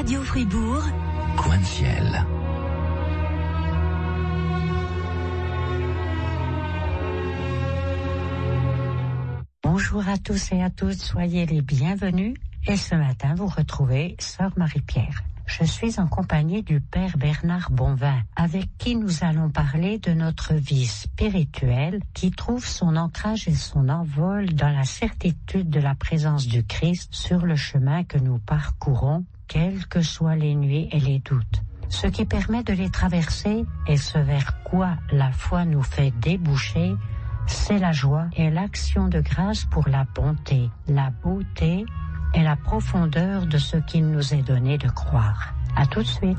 Radio Fribourg, Coin de ciel. Bonjour à tous et à toutes, soyez les bienvenus. Et ce matin, vous retrouvez Sœur Marie-Pierre. Je suis en compagnie du Père Bernard Bonvin, avec qui nous allons parler de notre vie spirituelle qui trouve son ancrage et son envol dans la certitude de la présence du Christ sur le chemin que nous parcourons, quelles que soient les nuits et les doutes. Ce qui permet de les traverser et ce vers quoi la foi nous fait déboucher, c'est la joie et l'action de grâce pour la bonté, la beauté et la profondeur de ce qu'il nous est donné de croire. À tout de suite.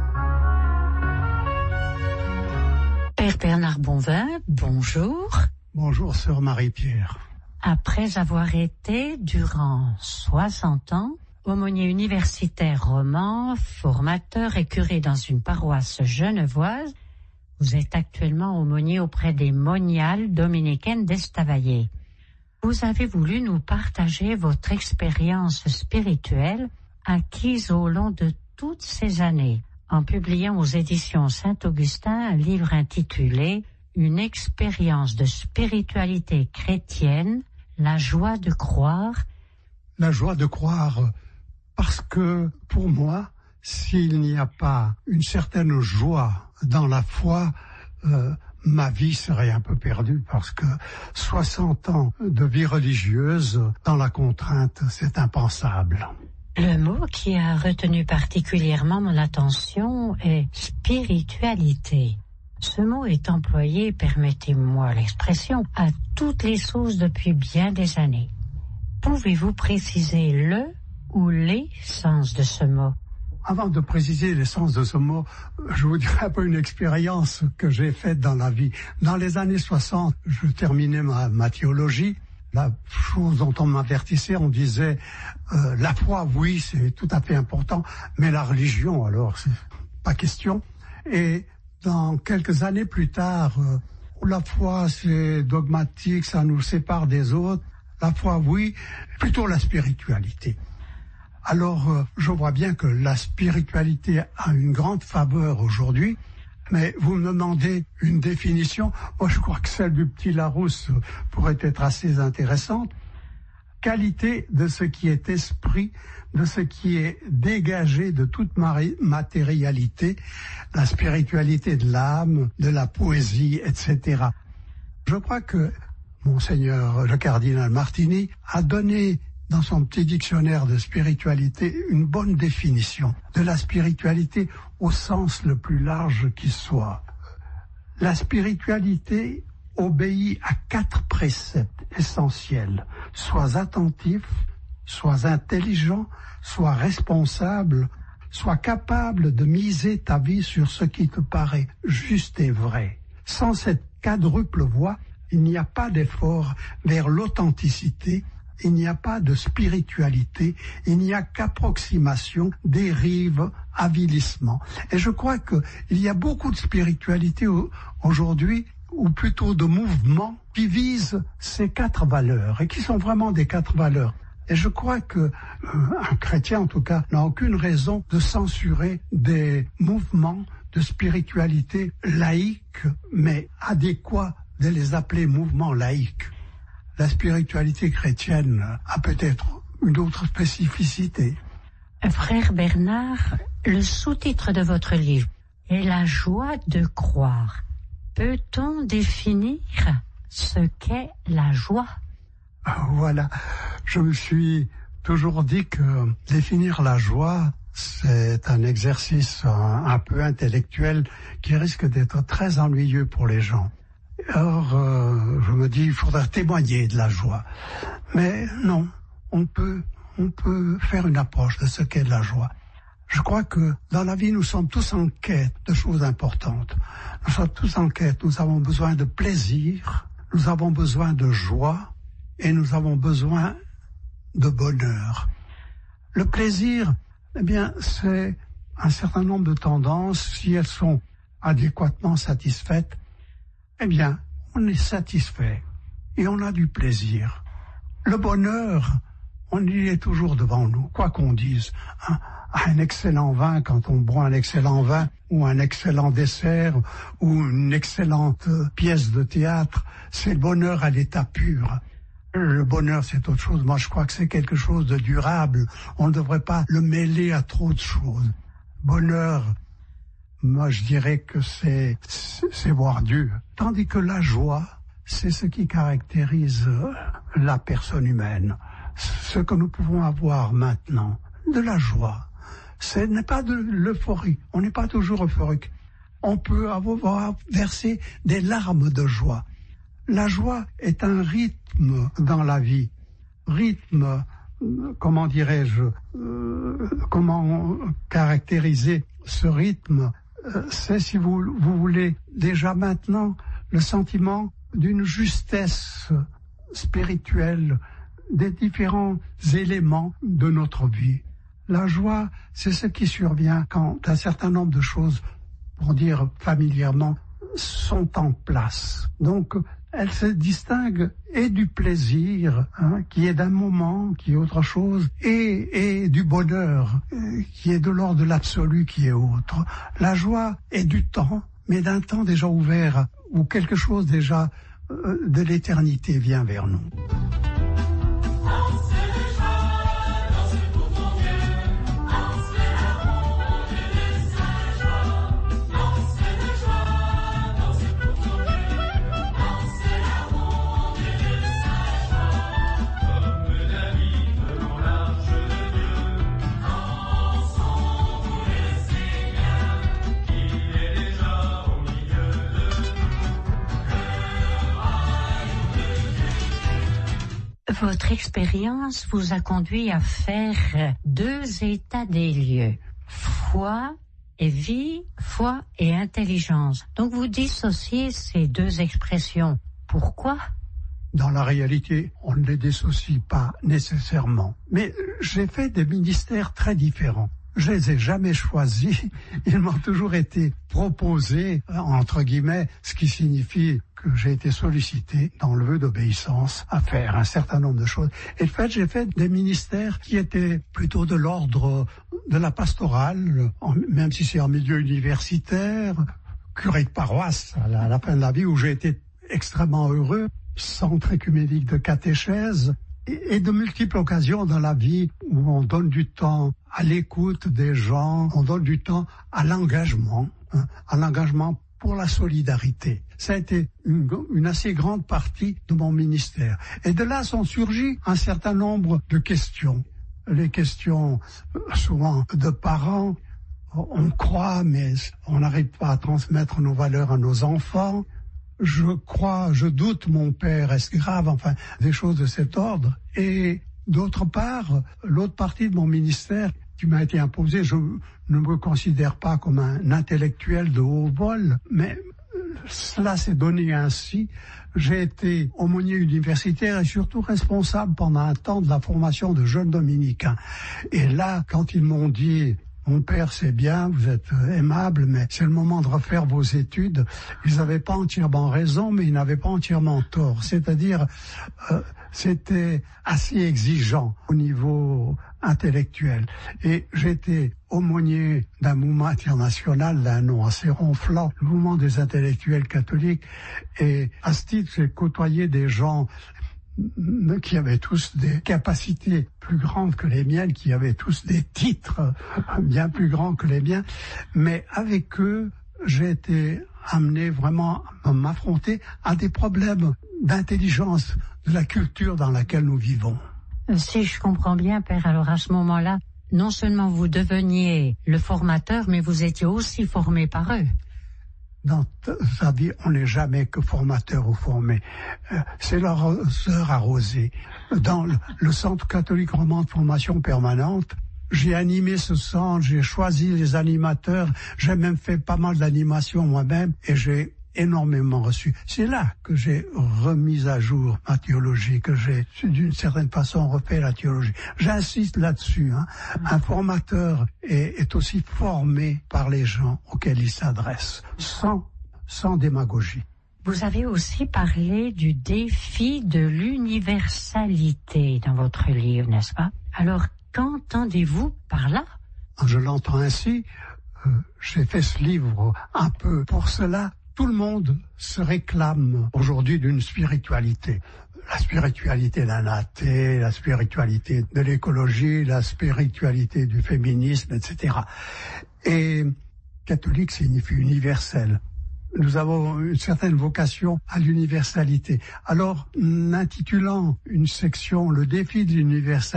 Père Bernard Bonvin, bonjour. Bonjour, Sœur Marie-Pierre. Après avoir été, durant 60 ans, aumônier universitaire roman, formateur et curé dans une paroisse genevoise, vous êtes actuellement aumônier auprès des moniales dominicaines d'Estavayer. Vous avez voulu nous partager votre expérience spirituelle acquise au long de toutes ces années, en publiant aux éditions Saint-Augustin un livre intitulé « Une expérience de spiritualité chrétienne, la joie de croire ». La joie de croire, parce que pour moi, s'il n'y a pas une certaine joie dans la foi, ma vie serait un peu perdue, parce que 60 ans de vie religieuse dans la contrainte, c'est impensable. Le mot qui a retenu particulièrement mon attention est spiritualité. Ce mot est employé, permettez-moi l'expression, à toutes les sauces depuis bien des années. Pouvez-vous préciser le ou les sens de ce mot? Avant de préciser l'essence de ce mot, je vous dirai un peu une expérience que j'ai faite dans la vie. Dans les années 60, je terminais ma théologie. La chose dont on m'avertissait, on disait la foi, oui, c'est tout à fait important, mais la religion, alors, c'est pas question. Et dans quelques années plus tard, la foi, c'est dogmatique, ça nous sépare des autres. La foi, oui, plutôt la spiritualité. Alors, je vois bien que la spiritualité a une grande faveur aujourd'hui, mais vous me demandez une définition. Moi, je crois que celle du petit Larousse pourrait être assez intéressante. Qualité de ce qui est esprit, de ce qui est dégagé de toute matérialité, la spiritualité de l'âme, de la poésie, etc. Je crois que Monseigneur le cardinal Martini a donné dans son petit dictionnaire de spiritualité une bonne définition de la spiritualité au sens le plus large qui soit. La spiritualité obéit à 4 préceptes essentiels. Sois attentif, sois intelligent, sois responsable, sois capable de miser ta vie sur ce qui te paraît juste et vrai. Sans cette quadruple voie, il n'y a pas d'effort vers l'authenticité. Il n'y a pas de spiritualité, il n'y a qu'approximation, dérive, avilissement. Et je crois qu'il y a beaucoup de spiritualité aujourd'hui, ou plutôt de mouvements, qui visent ces 4 valeurs, et qui sont vraiment des 4 valeurs. Et je crois que un chrétien, en tout cas, n'a aucune raison de censurer des mouvements de spiritualité laïque, mais adéquats de les appeler mouvements laïques. La spiritualité chrétienne a peut-être une autre spécificité. Frère Bernard, le sous-titre de votre livre est la joie de croire. Peut-on définir ce qu'est la joie? Voilà, je me suis toujours dit que définir la joie, c'est un exercice un peu intellectuel qui risque d'être très ennuyeux pour les gens. Alors, je me dis, il faudra témoigner de la joie. Mais non, on peut faire une approche de ce qu'est la joie. Je crois que dans la vie, nous sommes tous en quête de choses importantes. Nous sommes tous en quête, nous avons besoin de plaisir, nous avons besoin de joie et nous avons besoin de bonheur. Le plaisir, eh bien, c'est un certain nombre de tendances, si elles sont adéquatement satisfaites, eh bien, on est satisfait et on a du plaisir. Le bonheur, on y est toujours devant nous, quoi qu'on dise. Un excellent vin, quand on boit un excellent vin, ou un excellent dessert, ou une excellente pièce de théâtre, c'est le bonheur à l'état pur. Le bonheur, c'est autre chose. Moi, je crois que c'est quelque chose de durable. On ne devrait pas le mêler à trop de choses. Bonheur, moi, je dirais que c'est voir Dieu. Tandis que la joie, c'est ce qui caractérise la personne humaine. Ce que nous pouvons avoir maintenant, de la joie. Ce n'est pas de l'euphorie. On n'est pas toujours euphorique. On peut avoir versé des larmes de joie. La joie est un rythme dans la vie. Rythme, comment dirais-je, comment caractériser ce rythme? C'est, si vous voulez, déjà maintenant, le sentiment d'une justesse spirituelle des différents éléments de notre vie. La joie, c'est ce qui survient quand un certain nombre de choses, pour dire familièrement, sont en place. Donc, elle se distingue et du plaisir, qui est d'un moment, qui est autre chose, et du bonheur, qui est de l'ordre de l'absolu, qui est autre. La joie est du temps, mais d'un temps déjà ouvert, où quelque chose déjà de l'éternité vient vers nous. Votre expérience vous a conduit à faire 2 états des lieux. Foi et vie, foi et intelligence. Donc vous dissociez ces 2 expressions. Pourquoi ? Dans la réalité, on ne les dissocie pas nécessairement. Mais j'ai fait des ministères très différents. Je les ai jamais choisis. Ils m'ont toujours été proposés, entre guillemets, ce qui signifie que j'ai été sollicité dans le vœu d'obéissance à faire un certain nombre de choses. Et de fait, j'ai fait des ministères qui étaient plutôt de l'ordre de la pastorale, même si c'est en milieu universitaire, curé de paroisse à la fin de la vie, où j'ai été extrêmement heureux, centre écuménique de catéchèse, et de multiples occasions dans la vie où on donne du temps à l'écoute des gens, on donne du temps à l'engagement pour la solidarité. Ça a été une assez grande partie de mon ministère. Et de là sont surgis un certain nombre de questions. Les questions souvent de parents, on croit mais on n'arrive pas à transmettre nos valeurs à nos enfants. Je doute, mon père, est-ce grave, enfin, des choses de cet ordre. Et d'autre part, l'autre partie de mon ministère qui m'a été imposée, je ne me considère pas comme un intellectuel de haut vol, mais cela s'est donné ainsi. J'ai été aumônier universitaire et surtout responsable pendant un temps de la formation de jeunes dominicains. Et là, quand ils m'ont dit... Mon père, c'est bien, vous êtes aimable, mais c'est le moment de refaire vos études. Ils n'avaient pas entièrement raison, mais ils n'avaient pas entièrement tort. C'est-à-dire, c'était assez exigeant au niveau intellectuel. Et j'étais aumônier d'un mouvement international, d'un nom assez ronflant, le mouvement des intellectuels catholiques. Et à ce titre, j'ai côtoyé des gens qui avaient tous des capacités plus grandes que les miennes, qui avaient tous des titres bien plus grands que les miens. Mais avec eux, j'ai été amené vraiment à m'affronter à des problèmes d'intelligence de la culture dans laquelle nous vivons. Si je comprends bien, Père, alors à ce moment-là, non seulement vous deveniez le formateur, mais vous étiez aussi formé par eux. Dans sa vie, on n'est jamais que formateur ou formé. C'est leur sœur arrosée. Dans le Centre catholique roman de formation permanente, j'ai animé ce centre, j'ai choisi les animateurs, j'ai même fait pas mal d'animations moi-même et j'ai énormément reçu. C'est là que j'ai remis à jour ma théologie, que j'ai d'une certaine façon refait la théologie. J'insiste là-dessus. Un formateur est aussi formé par les gens auxquels il s'adresse, sans démagogie. Vous avez aussi parlé du défi de l'universalité dans votre livre, n'est-ce pas? Alors, qu'entendez-vous par là? Je l'entends ainsi. J'ai fait ce livre un peu pour cela. Tout le monde se réclame aujourd'hui d'une spiritualité. La spiritualité d'un athée, la spiritualité de l'écologie, la spiritualité du féminisme, etc. Et catholique signifie universel. Nous avons une certaine vocation à l'universalité. Alors, en intitulant une section « Le défi de l'universalité »,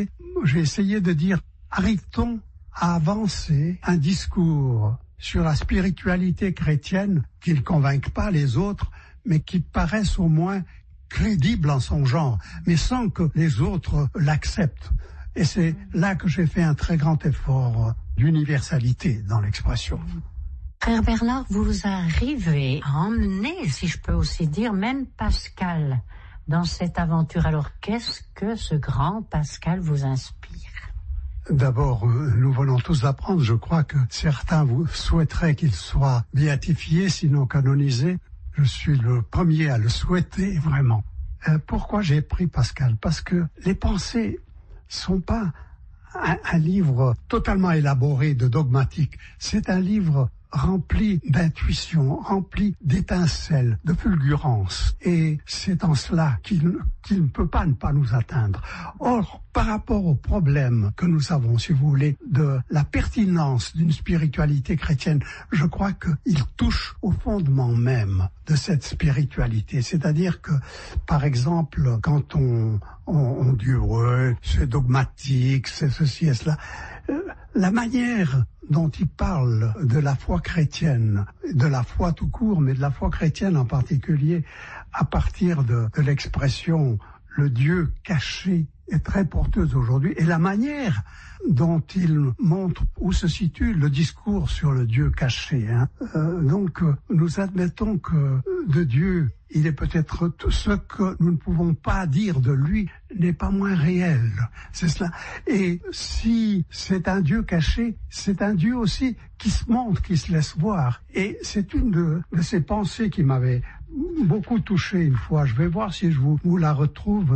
j'ai essayé de dire « Arrive-t-on à avancer un discours sur la spiritualité chrétienne qui ne convainque pas les autres, mais qui paraisse au moins crédible en son genre, mais sans que les autres l'acceptent. » Et c'est là que j'ai fait un très grand effort d'universalité dans l'expression. Frère Bernard, vous arrivez à emmener, si je peux aussi dire, même Pascal dans cette aventure. Alors, qu'est-ce que ce grand Pascal vous inspire? D'abord, nous venons tous d'apprendre, je crois que certains vous souhaiteraient qu'il soit béatifié, sinon canonisé. Je suis le premier à le souhaiter, vraiment. Pourquoi j'ai pris Pascal? Parce que les pensées sont pas un livre totalement élaboré de dogmatique. C'est un livre rempli d'intuition, rempli d'étincelles, de fulgurance. Et c'est en cela qu'il ne peut pas ne pas nous atteindre. Or, par rapport au problème que nous avons, si vous voulez, de la pertinence d'une spiritualité chrétienne, je crois qu'il touche au fondement même de cette spiritualité. C'est-à-dire que, par exemple, quand on dit « ouais, c'est dogmatique, c'est ceci et cela », la manière dont il parle de la foi chrétienne, de la foi tout court, mais de la foi chrétienne en particulier, à partir de l'expression « le Dieu caché » est très porteuse aujourd'hui, et la manière dont il montre où se situe le discours sur le Dieu caché. Donc, nous admettons que de Dieu, il est peut-être tout ce que nous ne pouvons pas dire de lui n'est pas moins réel. C'est cela. Et si c'est un Dieu caché, c'est un Dieu aussi qui se montre, qui se laisse voir. Et c'est une de ces pensées qui m'avait beaucoup touché une fois. Je vais voir si je vous la retrouve.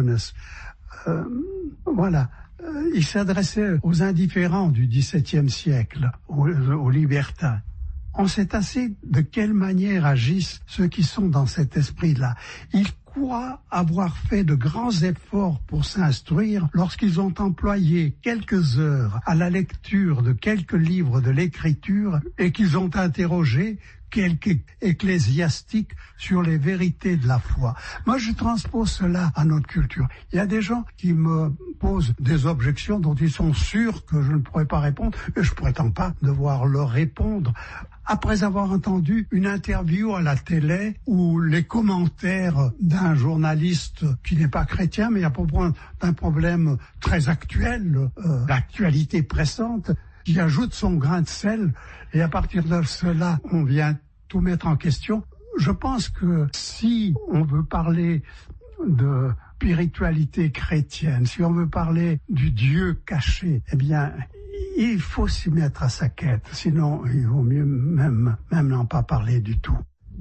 Voilà. Il s'adressait aux indifférents du XVIIe siècle, aux libertins. On sait assez de quelle manière agissent ceux qui sont dans cet esprit-là. Ils croient avoir fait de grands efforts pour s'instruire lorsqu'ils ont employé quelques heures à la lecture de quelques livres de l'écriture et qu'ils ont interrogé quelques ecclésiastiques sur les vérités de la foi. Moi, je transpose cela à notre culture. Il y a des gens qui me posent des objections dont ils sont sûrs que je ne pourrais pas répondre, et je ne prétends pas devoir leur répondre. Après avoir entendu une interview à la télé ou les commentaires d'un journaliste qui n'est pas chrétien, mais à propos d'un problème très actuel, l'actualité pressante, qui ajoute son grain de sel, et à partir de cela, on vient tout mettre en question. Je pense que si on veut parler de spiritualité chrétienne, si on veut parler du Dieu caché, eh bien, il faut s'y mettre à sa quête. Sinon, il vaut mieux même n'en pas parler du tout.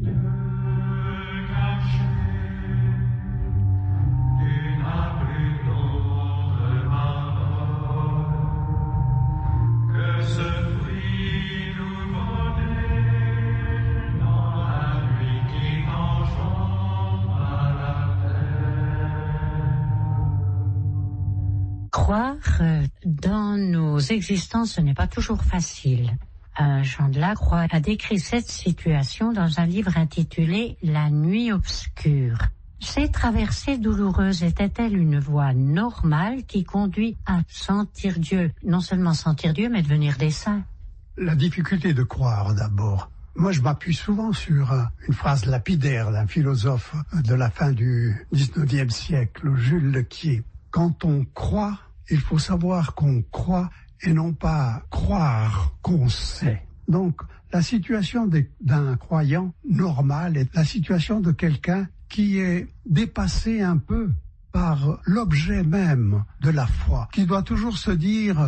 Croire dans nos existences, ce n'est pas toujours facile. Jean de Lacroix a décrit cette situation dans un livre intitulé « La nuit obscure ». Ces traversées douloureuses étaient-elles une voie normale qui conduit à sentir Dieu, non seulement sentir Dieu, mais devenir des saints? La difficulté de croire d'abord. Moi, je m'appuie souvent sur une phrase lapidaire d'un philosophe de la fin du 19e siècle, Jules Lequier. Quand on croit, il faut savoir qu'on croit et non pas croire qu'on sait. Donc, la situation d'un croyant normal est la situation de quelqu'un qui est dépassé un peu par l'objet même de la foi, qui doit toujours se dire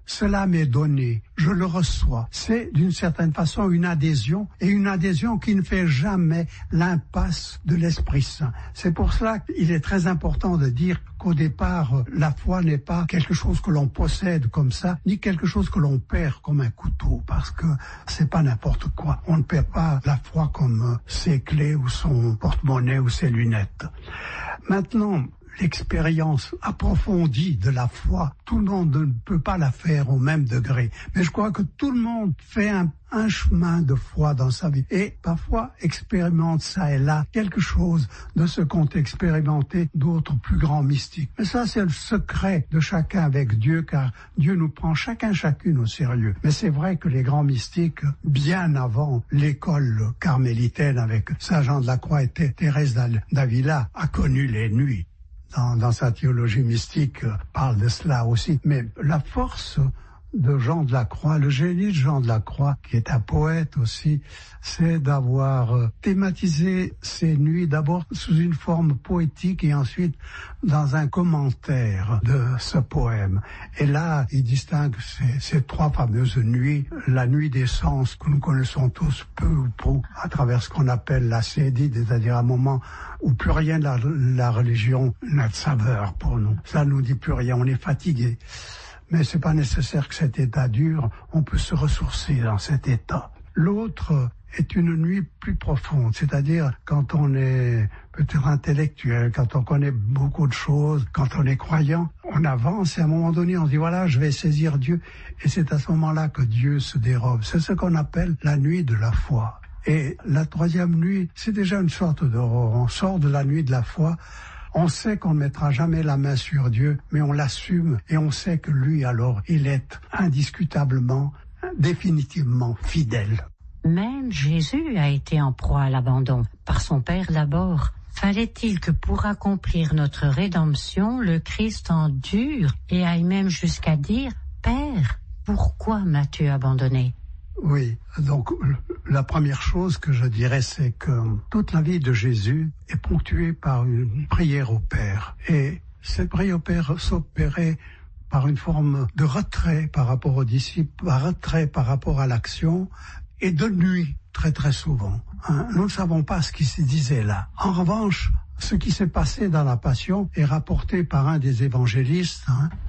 cela m'est donné, je le reçois. C'est d'une certaine façon une adhésion, et une adhésion qui ne fait jamais l'impasse de l'Esprit Saint. C'est pour cela qu'il est très important de dire qu'au départ, la foi n'est pas quelque chose que l'on possède comme ça, ni quelque chose que l'on perd comme un couteau, parce que c'est pas n'importe quoi. On ne perd pas la foi comme ses clés ou son porte-monnaie ou ses lunettes. Maintenant, l'expérience approfondie de la foi, tout le monde ne peut pas la faire au même degré. Mais je crois que tout le monde fait un chemin de foi dans sa vie. Et parfois expérimente ça et là quelque chose de ce qu'ont expérimenté d'autres plus grands mystiques. Mais ça, c'est le secret de chacun avec Dieu, car Dieu nous prend chacune au sérieux. Mais c'est vrai que les grands mystiques, bien avant l'école carmélitaine avec Saint Jean de la Croix et Thérèse d'Avila, a connu les nuits. Dans sa théologie mystique, parle de cela aussi. Mais la force de Jean de la Croix, le génie de Jean de la Croix, qui est un poète aussi, c'est d'avoir thématisé ces nuits d'abord sous une forme poétique et ensuite dans un commentaire de ce poème. Et là, il distingue ces trois fameuses nuits, la nuit des sens que nous connaissons tous peu ou prou à travers ce qu'on appelle la cédide, c'est-à-dire un moment où plus rien de la religion n'a de saveur pour nous. Ça nous dit plus rien, on est fatigué. Mais c'est pas nécessaire que cet état dure, on peut se ressourcer dans cet état. L'autre est une nuit plus profonde, c'est-à-dire quand on est peut-être intellectuel, quand on connaît beaucoup de choses, quand on est croyant, on avance et à un moment donné on se dit voilà, je vais saisir Dieu, et c'est à ce moment-là que Dieu se dérobe. C'est ce qu'on appelle la nuit de la foi. Et la troisième nuit, c'est déjà une sorte d'aurore. On sort de la nuit de la foi. On sait qu'on ne mettra jamais la main sur Dieu, mais on l'assume et on sait que lui, alors, il est indiscutablement, définitivement fidèle. Même Jésus a été en proie à l'abandon, par son Père d'abord. Fallait-il que pour accomplir notre rédemption, le Christ endure et aille même jusqu'à dire « Père, pourquoi m'as-tu abandonné ?» Oui, donc la première chose que je dirais, c'est que toute la vie de Jésus est ponctuée par une prière au Père. Et cette prière au Père s'opérait par une forme de retrait par rapport aux disciples, un retrait par rapport à l'action, et de nuit, très très souvent. Nous ne savons pas ce qui se disait là. En revanche, ce qui s'est passé dans la Passion est rapporté par un des évangélistes,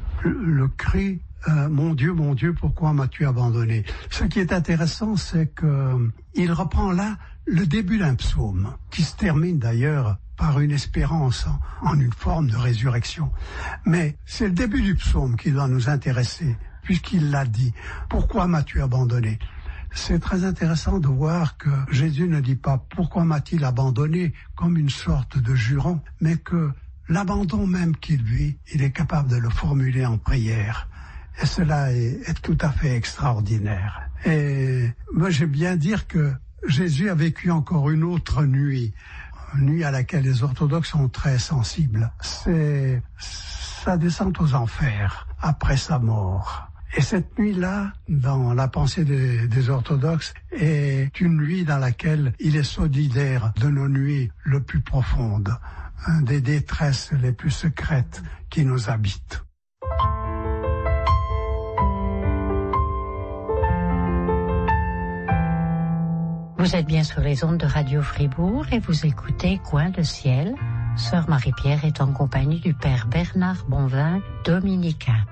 le cri mon Dieu, pourquoi m'as-tu abandonné ?» Ce qui est intéressant, c'est que il reprend là le début d'un psaume, qui se termine d'ailleurs par une espérance en une forme de résurrection. Mais c'est le début du psaume qui doit nous intéresser, puisqu'il l'a dit. « Pourquoi m'as-tu abandonné ?» C'est très intéressant de voir que Jésus ne dit pas « Pourquoi m'a-t-il abandonné ?» comme une sorte de juron, mais que l'abandon même qu'il vit, il est capable de le formuler en prière. Et cela est tout à fait extraordinaire. Et moi, j'aime bien dire que Jésus a vécu encore une autre nuit, une nuit à laquelle les orthodoxes sont très sensibles. C'est sa descente aux enfers après sa mort. Et cette nuit-là, dans la pensée des orthodoxes, est une nuit dans laquelle il est solidaire de nos nuits les plus profondes, des détresses les plus secrètes qui nous habitent. Vous êtes bien sur les ondes de Radio Fribourg et vous écoutez Coin de Ciel. Sœur Marie-Pierre est en compagnie du Père Bernard Bonvin, dominicain.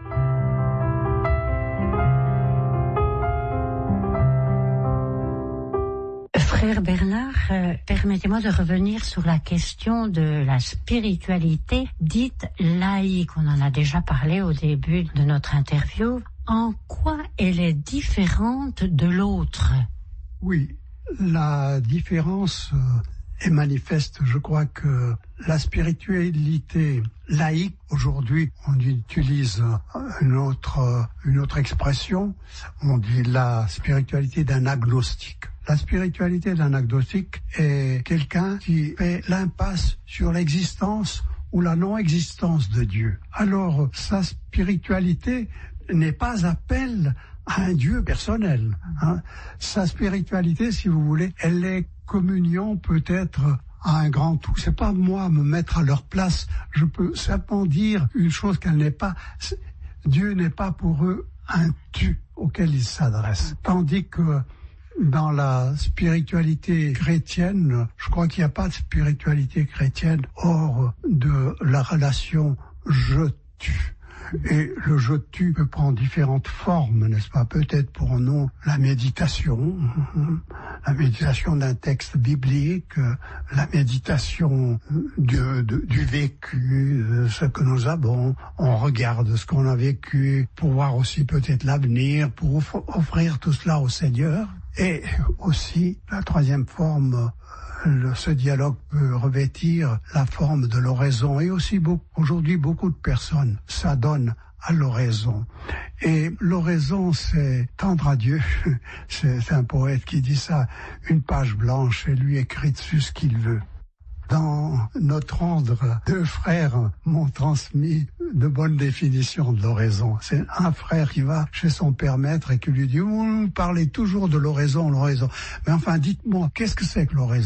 Frère Bernard, permettez-moi de revenir sur la question de la spiritualité dite laïque. On en a déjà parlé au début de notre interview. En quoi elle est différente de l'autre ? Oui. La différence est manifeste. Je crois que la spiritualité laïque, aujourd'hui, on utilise une autre expression, on dit la spiritualité d'un agnostique. La spiritualité d'un agnostique est quelqu'un qui fait l'impasse sur l'existence ou la non-existence de Dieu. Alors, sa spiritualité n'est pas appel à un Dieu personnel. Sa spiritualité, si vous voulez, elle est communion peut-être à un grand tout. C'est pas moi me mettre à leur place. Je peux simplement dire une chose qu'elle n'est pas. Dieu n'est pas pour eux un tu auquel il s'adresse. Tandis que dans la spiritualité chrétienne, je crois qu'il n'y a pas de spiritualité chrétienne hors de la relation je-tu. Et le je-tu peut prendre différentes formes, n'est-ce pas? Peut-être pour nous la méditation d'un texte biblique, la méditation du vécu, ce que nous avons. On regarde ce qu'on a vécu pour voir aussi peut-être l'avenir, pour offrir tout cela au Seigneur. Et aussi, la troisième forme, ce dialogue peut revêtir la forme de l'oraison. Et aussi, aujourd'hui, beaucoup de personnes s'adonnent à l'oraison. Et l'oraison, c'est tendre à Dieu. C'est un poète qui dit ça, une page blanche et lui écrit dessus ce qu'il veut. Dans notre ordre, 2 frères m'ont transmis de bonnes définitions de l'oraison. C'est un frère qui va chez son père maître et qui lui dit « Vous parlez toujours de l'oraison. Mais enfin, dites-moi, qu'est-ce que c'est que l'oraison ?»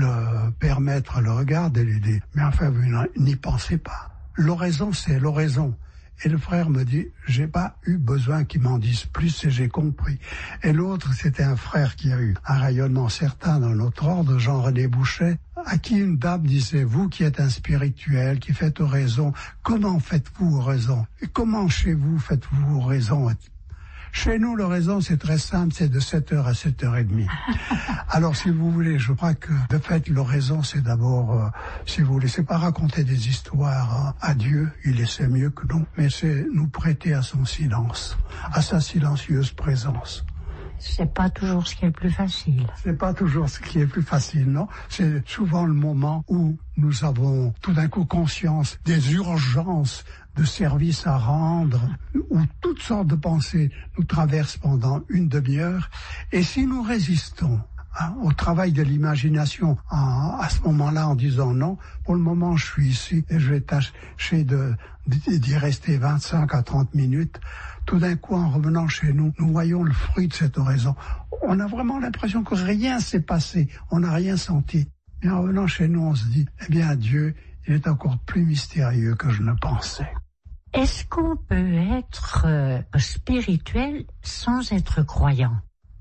Le père maître le regarde et lui dit « Mais enfin, vous n'y pensez pas. L'oraison, c'est l'oraison. » Et le frère me dit, j'ai pas eu besoin qu'ils m'en disent plus et j'ai compris. Et l'autre, c'était un frère qui a eu un rayonnement certain dans notre ordre, Jean-René Bouchet, à qui une dame disait, vous qui êtes un spirituel, qui faites oraison, comment faites-vous oraison? Et comment chez vous faites-vous oraison? Chez nous, l'oraison, c'est très simple, c'est de 7h à 7h30. Alors, si vous voulez, je crois que, de fait, l'oraison, c'est d'abord, si vous voulez, c'est pas raconter des histoires à Dieu, il le sait mieux que nous, mais c'est nous prêter à son silence, à sa silencieuse présence. C'est pas toujours ce qui est le plus facile. C'est pas toujours ce qui est plus facile, non. C'est souvent le moment où nous avons tout d'un coup conscience des urgences de service à rendre, où toutes sortes de pensées nous traversent pendant une demi-heure. Et si nous résistons au travail de l'imagination à ce moment-là en disant non, pour le moment je suis ici et je vais tâcher d'y rester 25 à 30 minutes, tout d'un coup en revenant chez nous, nous voyons le fruit de cette oraison. On a vraiment l'impression que rien s'est passé, on n'a rien senti. Et en revenant chez nous, on se dit, eh bien Dieu, il est encore plus mystérieux que je ne pensais. Est-ce qu'on peut être spirituel sans être croyant?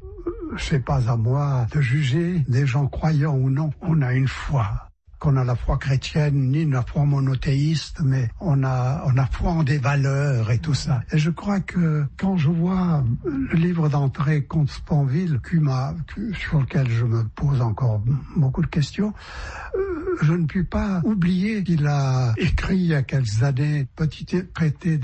C'est pas à moi de juger des gens croyants ou non. On a une foi. Qu'on a la foi chrétienne, ni la foi monothéiste, mais on a foi en des valeurs et tout ça. Et je crois que quand je vois le livre d'entrée Comte Sponville, sur lequel je me pose encore beaucoup de questions, je ne puis pas oublier qu'il a écrit il y a quelques années traiter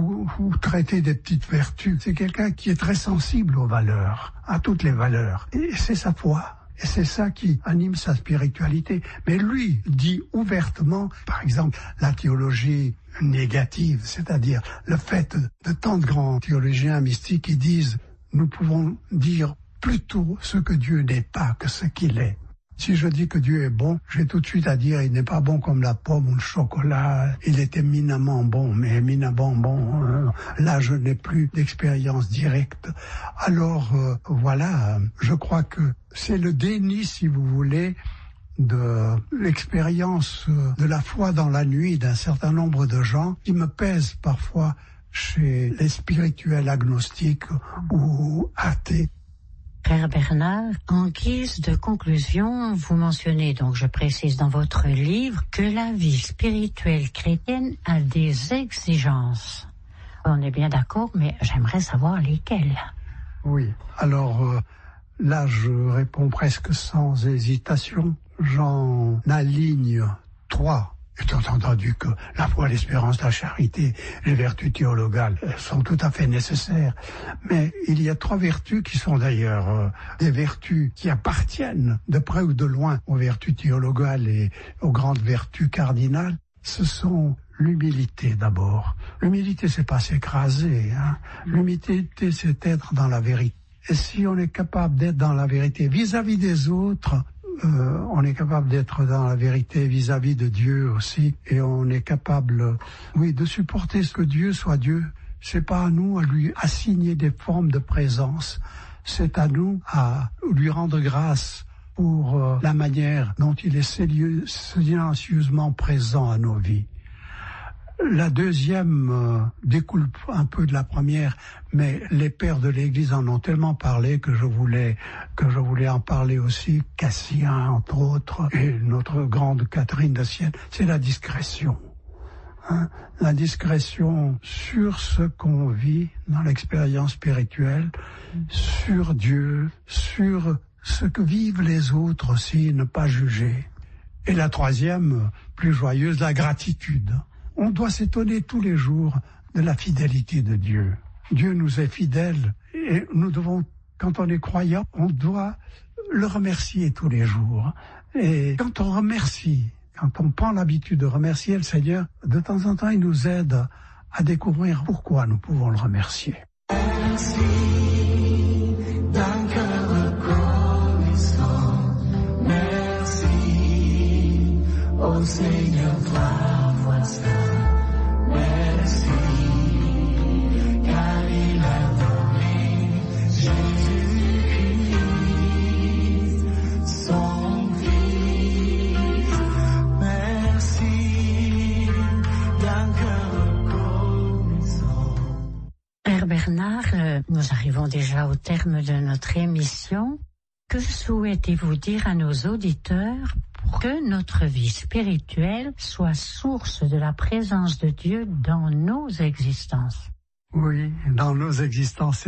des petites vertus. C'est quelqu'un qui est très sensible aux valeurs, à toutes les valeurs. Et c'est sa foi. Et c'est ça qui anime sa spiritualité. Mais lui dit ouvertement, par exemple, la théologie négative, c'est-à-dire le fait de tant de grands théologiens mystiques qui disent « nous pouvons dire plutôt ce que Dieu n'est pas que ce qu'il est ». Si je dis que Dieu est bon, j'ai tout de suite à dire il n'est pas bon comme la pomme ou le chocolat. Il est éminemment bon, mais éminemment bon. Là, je n'ai plus d'expérience directe. Alors, voilà, je crois que c'est le déni, si vous voulez, de l'expérience de la foi dans la nuit d'un certain nombre de gens qui me pèse parfois chez les spirituels agnostiques ou athées. Père Bernard, en guise de conclusion, vous mentionnez, donc je précise dans votre livre, que la vie spirituelle chrétienne a des exigences. On est bien d'accord, mais j'aimerais savoir lesquelles. Oui, alors là je réponds presque sans hésitation. J'en aligne 3. Étant entendu que la foi, l'espérance, la charité, les vertus théologales sont tout à fait nécessaires. Mais il y a 3 vertus qui sont d'ailleurs des vertus qui appartiennent de près ou de loin aux vertus théologales et aux grandes vertus cardinales. Ce sont l'humilité d'abord. L'humilité, c'est pas s'écraser. L'humilité, c'est être dans la vérité. Et si on est capable d'être dans la vérité vis-à-vis des autres, on est capable d'être dans la vérité vis-à-vis de Dieu aussi, et on est capable, de supporter ce que Dieu soit Dieu. C'est pas à nous à lui assigner des formes de présence, c'est à nous à lui rendre grâce pour la manière dont il est silencieusement présent à nos vies. La deuxième découle un peu de la première, mais les pères de l'Église en ont tellement parlé que je voulais en parler aussi. Cassien, entre autres, et notre grande Catherine de Sienne, c'est la discrétion. La discrétion sur ce qu'on vit dans l'expérience spirituelle, sur Dieu, sur ce que vivent les autres aussi, ne pas juger. Et la troisième, plus joyeuse, la gratitude. On doit s'étonner tous les jours de la fidélité de Dieu. Dieu nous est fidèle et nous devons, quand on est croyant, on doit le remercier tous les jours. Et quand on remercie, quand on prend l'habitude de remercier le Seigneur, de temps en temps, il nous aide à découvrir pourquoi nous pouvons le remercier. Merci d'un cœur reconnaissant. Merci au Seigneur, toi, vois ça. Merci, car il a donné Jésus-Christ, son Fils. Merci d'un cœur reconnaissant. Père Bernard, nous arrivons déjà au terme de notre émission. Que souhaitez-vous dire à nos auditeurs pour que notre vie spirituelle soit source de la présence de Dieu dans nos existences? Oui, dans nos existences,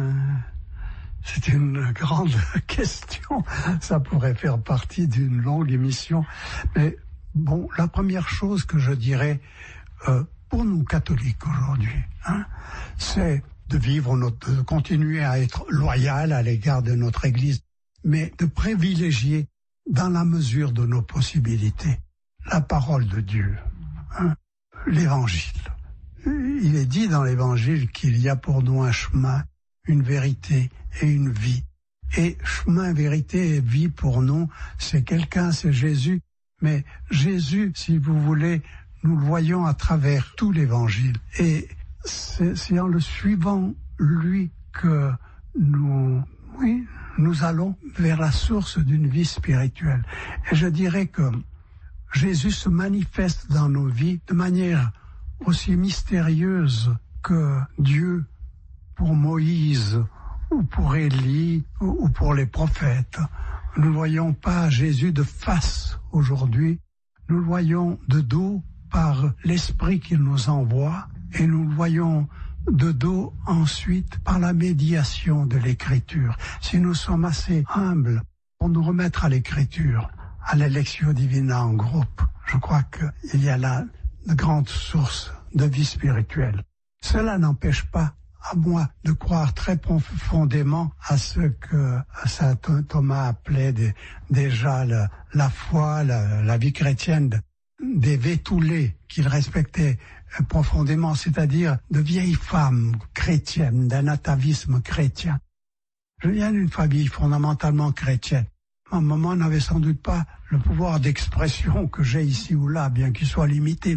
c'est une grande question. Ça pourrait faire partie d'une longue émission. Mais bon, la première chose que je dirais pour nous catholiques aujourd'hui, c'est de continuer à être loyal à l'égard de notre Église, mais de privilégier, dans la mesure de nos possibilités, la parole de Dieu, l'Évangile. Il est dit dans l'Évangile qu'il y a pour nous un chemin, une vérité et une vie. Et chemin, vérité et vie pour nous, c'est Jésus. Mais Jésus, si vous voulez, nous le voyons à travers tout l'Évangile. Et c'est en le suivant, lui, que nous allons vers la source d'une vie spirituelle. Et je dirais que Jésus se manifeste dans nos vies de manière aussi mystérieuse que Dieu pour Moïse ou pour Élie ou pour les prophètes. Nous ne voyons pas Jésus de face aujourd'hui, nous le voyons de dos par l'Esprit qu'il nous envoie et nous le voyons de dos ensuite par la médiation de l'Écriture. Si nous sommes assez humbles pour nous remettre à l'Écriture, à l'élection divina en groupe, je crois qu'il y a là de grandes sources de vie spirituelle. Cela n'empêche pas à moi de croire très profondément à ce que saint Thomas appelait déjà la foi, la vie chrétienne des vétoulés qu'il respectait profondément, c'est-à-dire de vieilles femmes chrétiennes, d'un atavisme chrétien. Je viens d'une famille fondamentalement chrétienne. Ma maman n'avait sans doute pas le pouvoir d'expression que j'ai ici ou là, bien qu'il soit limité,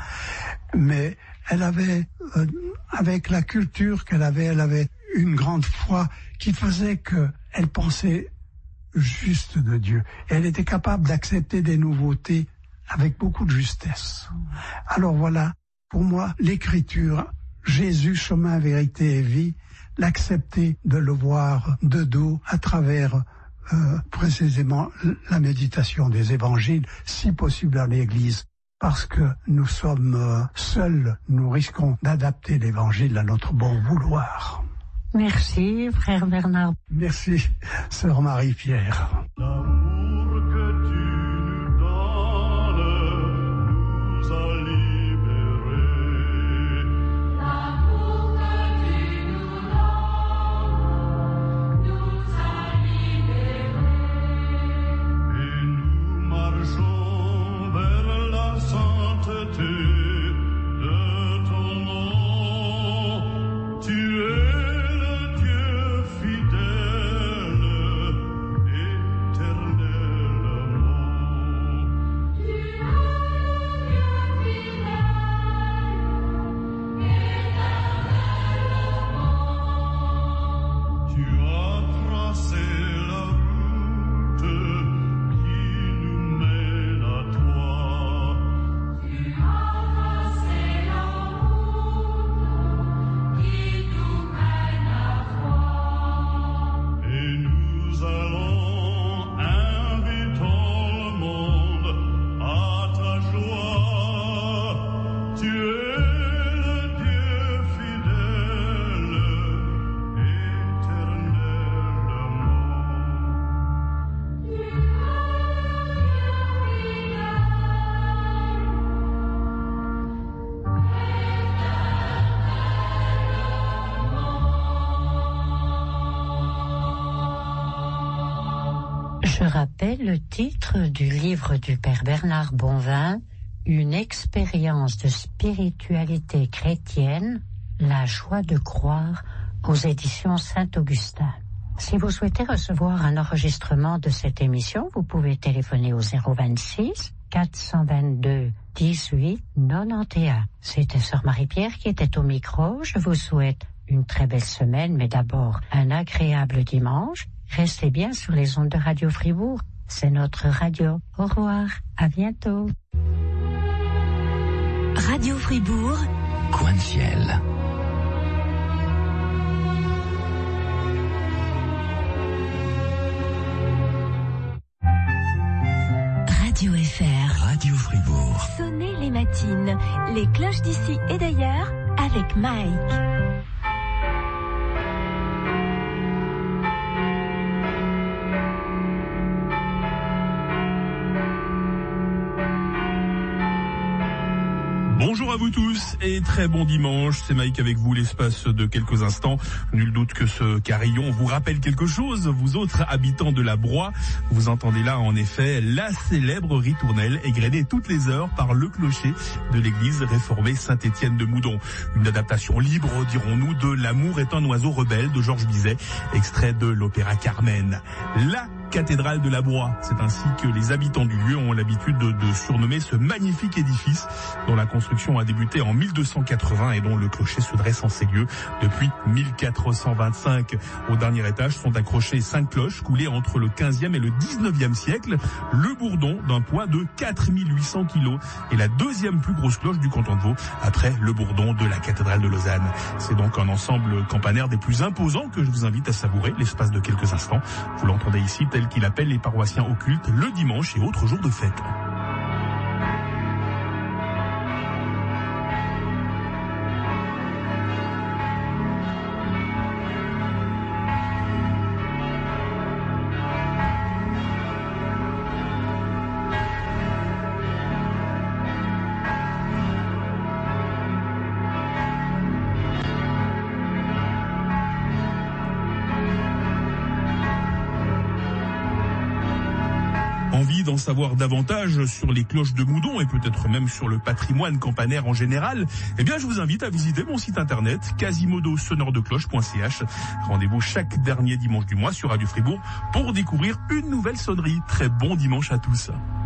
mais elle avait, avec la culture qu'elle avait, elle avait une grande foi qui faisait qu'elle pensait juste de Dieu. Et elle était capable d'accepter des nouveautés avec beaucoup de justesse. Alors voilà, pour moi, l'Écriture, Jésus, chemin, vérité et vie, l'accepter de le voir de dos à travers précisément la méditation des évangiles, si possible dans l'Église, parce que nous sommes seuls, nous risquons d'adapter l'Évangile à notre bon vouloir. Merci, frère Bernard. Merci, sœur Marie-Pierre. L'amour que tu nous donnes nous a libérés. L'amour que tu nous donnes nous a libérés. Et nous marchons vers la sainteté de ton nom. Tu es le Dieu fidèle, éternel. Je rappelle le titre du livre du Père Bernard Bonvin, Une expérience de spiritualité chrétienne, la joie de croire, aux éditions Saint-Augustin. Si vous souhaitez recevoir un enregistrement de cette émission, vous pouvez téléphoner au 026 422 18 91. C'était Sœur Marie-Pierre qui était au micro. Je vous souhaite une très belle semaine, mais d'abord un agréable dimanche. Restez bien sur les ondes de Radio Fribourg. C'est notre radio. Au revoir. À bientôt. Radio Fribourg. Coin de ciel. Radio FR. Radio Fribourg. Sonnez les matines. Les cloches d'ici et d'ailleurs avec Mike. Bonjour à vous tous et très bon dimanche, c'est Mike avec vous l'espace de quelques instants. Nul doute que ce carillon vous rappelle quelque chose, vous autres habitants de la Broye. Vous entendez là en effet la célèbre ritournelle égrenée toutes les heures par le clocher de l'église réformée Saint-Étienne de Moudon. Une adaptation libre, dirons-nous, de L'amour est un oiseau rebelle de Georges Bizet, extrait de l'opéra Carmen. La cathédrale de la Broye, c'est ainsi que les habitants du lieu ont l'habitude de surnommer ce magnifique édifice dont la construction a débuté en 1280 et dont le clocher se dresse en ces lieux depuis 1425. Au dernier étage sont accrochées 5 cloches coulées entre le 15e et le 19e siècle. Le bourdon d'un poids de 4800 kilos est la deuxième plus grosse cloche du canton de Vaud après le bourdon de la cathédrale de Lausanne. C'est donc un ensemble campanaire des plus imposants que je vous invite à savourer l'espace de quelques instants. Vous l'entendez ici tel qu'il appelle les paroissiens au culte le dimanche et autres jours de fête. Envie d'en savoir davantage sur les cloches de Moudon et peut-être même sur le patrimoine campanaire en général, eh bien je vous invite à visiter mon site internet quasimodosonoredecloche.ch. Rendez-vous chaque dernier dimanche du mois sur Radio Fribourg pour découvrir une nouvelle sonnerie. Très bon dimanche à tous.